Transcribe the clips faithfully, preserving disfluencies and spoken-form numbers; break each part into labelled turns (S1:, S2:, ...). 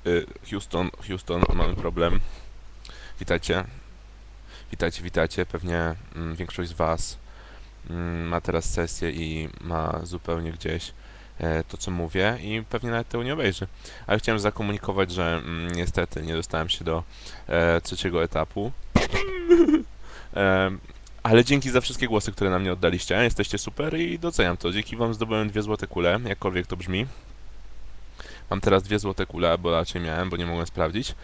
S1: Y, Houston, Houston, mamy problem. Witajcie, witajcie, witajcie. Pewnie mm, większość z Was mm, ma teraz sesję i ma zupełnie gdzieś e, to, co mówię i pewnie nawet tego nie obejrzy. Ale chciałem zakomunikować, że mm, niestety nie dostałem się do e, trzeciego etapu. E, ale dzięki za wszystkie głosy, które na mnie oddaliście. Jesteście super i doceniam to. Dzięki Wam zdobyłem dwie złote kule, jakkolwiek to brzmi. Mam teraz dwie złote kule, bo raczej miałem, bo nie mogłem sprawdzić.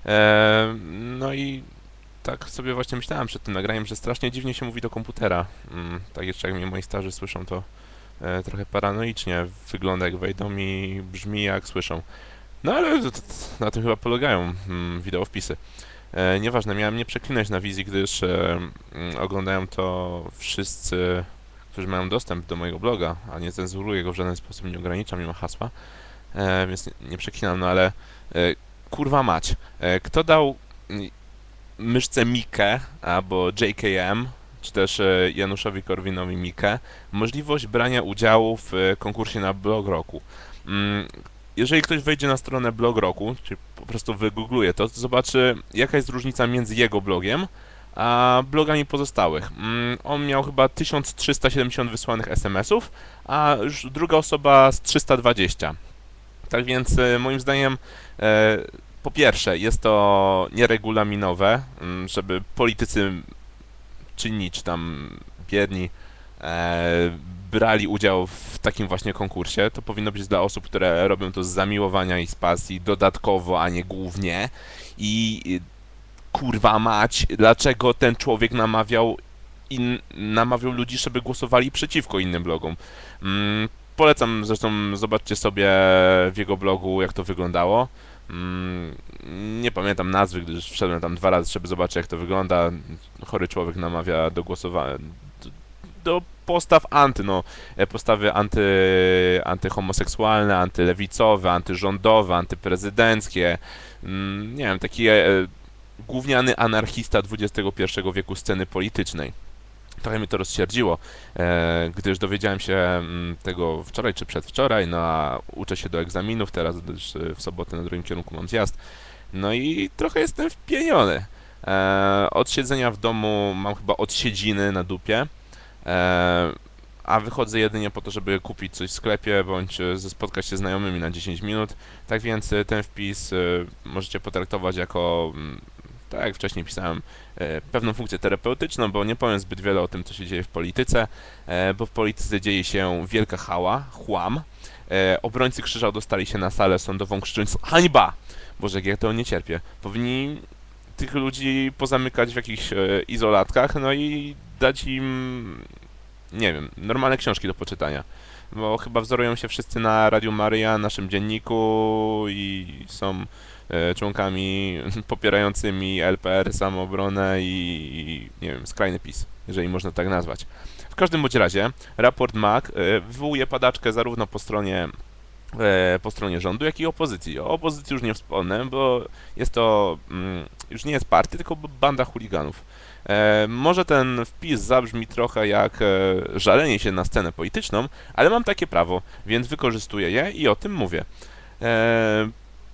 S1: E, no i tak sobie właśnie myślałem przed tym nagraniem, że strasznie dziwnie się mówi do komputera. Mm, tak jeszcze jak mnie moi starzy słyszą, to e, trochę paranoicznie wygląda jak wejdą i brzmi jak słyszą. No ale to, to, na tym chyba polegają mm, wideo wpisy. E, nieważne, miałem nie przeklinać na wizji, gdyż e, mm, oglądają to wszyscy, którzy mają dostęp do mojego bloga, a nie cenzuruję go w żaden sposób, nie ograniczam, nie ma hasła, e, więc nie, nie przeklinam, no ale e, kurwa mać, e, kto dał myszce Mikę albo J K M, czy też e, Januszowi Korwinowi Mikę, możliwość brania udziału w e, konkursie na blog roku. Mm, Jeżeli ktoś wejdzie na stronę blog roku, czy po prostu wygoogluje to, to zobaczy, jaka jest różnica między jego blogiem a blogami pozostałych. Mm, On miał chyba tysiąc trzysta siedemdziesiąt wysłanych S M S-ów, a już druga osoba z trzysta dwadzieścia. Tak więc e, moim zdaniem e, po pierwsze jest to nieregulaminowe, mm, żeby politycy czynni czy tam bierni e, brali udział w takim właśnie konkursie. To powinno być dla osób, które robią to z zamiłowania i z pasji, dodatkowo, a nie głównie. I kurwa mać, dlaczego ten człowiek namawiał in, namawiał ludzi, żeby głosowali przeciwko innym blogom. Mm, Polecam zresztą, zobaczcie sobie w jego blogu, jak to wyglądało. Mm, Nie pamiętam nazwy, gdyż wszedłem tam dwa razy, żeby zobaczyć, jak to wygląda. Chory człowiek namawia do głosowania, do, do postaw anty, no, e, postawy anty, antyhomoseksualne, antylewicowe, antyrządowe, antyprezydenckie. Mm, Nie wiem, taki e, gówniany anarchista dwudziestego pierwszego wieku sceny politycznej. Trochę mnie to rozsierdziło, e, gdyż dowiedziałem się mm, tego wczoraj czy przedwczoraj, no a uczę się do egzaminów teraz, gdyż e, w sobotę na drugim kierunku mam zjazd. No i trochę jestem wpieniony. E, od siedzenia w domu mam chyba odsiedziny na dupie, e, a wychodzę jedynie po to, żeby kupić coś w sklepie, bądź e, spotkać się z znajomymi na dziesięć minut. Tak więc e, ten wpis e, możecie potraktować jako, mm, tak jak wcześniej pisałem, e, pewną funkcję terapeutyczną, bo nie powiem zbyt wiele o tym, co się dzieje w polityce, e, bo w polityce dzieje się wielka hała, chłam. E, obrońcy krzyża dostali się na salę sądową krzycząc hańba! Boże, jak ja tego nie cierpię. Powinni tych ludzi pozamykać w jakichś e, izolatkach, no i dać im, nie wiem, normalne książki do poczytania. Bo chyba wzorują się wszyscy na Radiu Maryja, naszym dzienniku i są e, członkami popierającymi L P R, Samoobronę i, i nie wiem, skrajny PiS, jeżeli można tak nazwać. W każdym bądź razie, raport M A C e, wywołuje padaczkę zarówno po stronie e, po stronie rządu, jak i opozycji. O opozycji już nie wspomnę, bo jest to mm, już nie jest partia, tylko banda chuliganów. E, może ten wpis zabrzmi trochę jak e, żalenie się na scenę polityczną, ale mam takie prawo, więc wykorzystuję je i o tym mówię. E,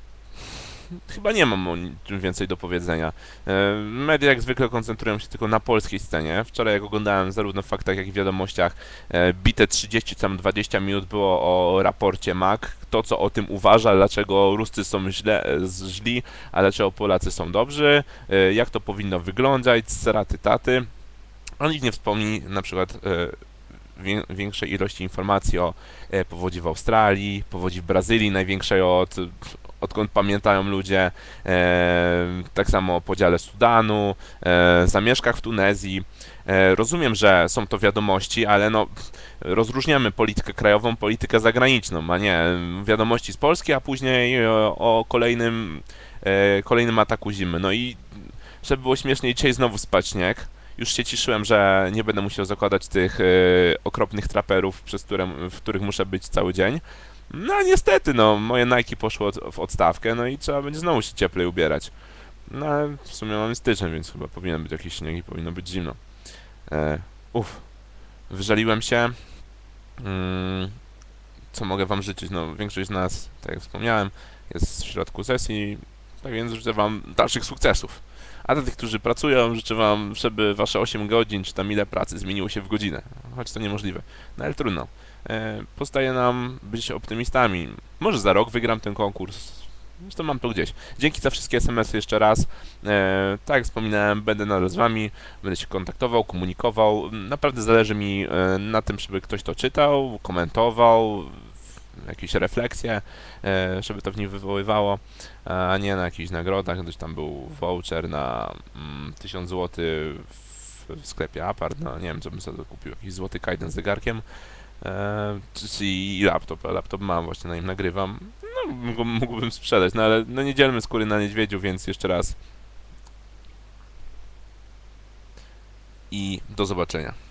S1: Chyba nie mam o niczym więcej do powiedzenia. E, Media jak zwykle koncentrują się tylko na polskiej scenie. Wczoraj jak oglądałem zarówno w faktach, jak i w wiadomościach, e, bite trzydzieści czy tam dwadzieścia minut było o raporcie M A C. Kto co o tym uważa, dlaczego Ruscy są źle, źli, a dlaczego Polacy są dobrzy, e, jak to powinno wyglądać, sraty taty. A nikt nie wspomni na przykład e, większej ilości informacji o e, powodzi w Australii, powodzi w Brazylii, największej od odkąd pamiętają ludzie, e, tak samo o podziale Sudanu, e, zamieszkach w Tunezji. E, rozumiem, że są to wiadomości, ale no, rozróżniamy politykę krajową, politykę zagraniczną, a nie wiadomości z Polski, a później o, o kolejnym, e, kolejnym ataku zimy. No i żeby było śmieszniej, dzisiaj znowu spać śnieg. Już się cieszyłem, że nie będę musiał zakładać tych e, okropnych traperów, przez które, w których muszę być cały dzień. No niestety, no, moje Nike poszło od, w odstawkę, no i trzeba będzie znowu się cieplej ubierać. No ale w sumie mamy styczeń, więc chyba powinien być jakiś śnieg i powinno być zimno. E, uff, wyżaliłem się. Mm, co mogę wam życzyć? No, większość z nas, tak jak wspomniałem, jest w środku sesji, tak więc życzę wam dalszych sukcesów. A dla tych, którzy pracują, życzę wam, żeby wasze osiem godzin, czy tam ile pracy zmieniło się w godzinę. Choć to niemożliwe. No ale trudno. E, pozostaje nam być optymistami. Może za rok wygram ten konkurs. Zresztą mam to gdzieś. Dzięki za wszystkie es em esy jeszcze raz. E, tak jak wspominałem, będę nadal z wami, będę się kontaktował, komunikował. Naprawdę zależy mi e, na tym, żeby ktoś to czytał, komentował, jakieś refleksje, e, żeby to w nim wywoływało, a nie na jakichś nagrodach, gdyż tam był voucher na mm, tysiąc złotych w, w sklepie Apart, no nie wiem, co bym sobie kupił, jakiś złoty kajdan z zegarkiem, e, czy- i laptop, a laptop mam, właśnie na nim nagrywam, no mógł- mógłbym sprzedać, no ale no nie dzielmy skóry na niedźwiedziu, więc jeszcze raz i do zobaczenia.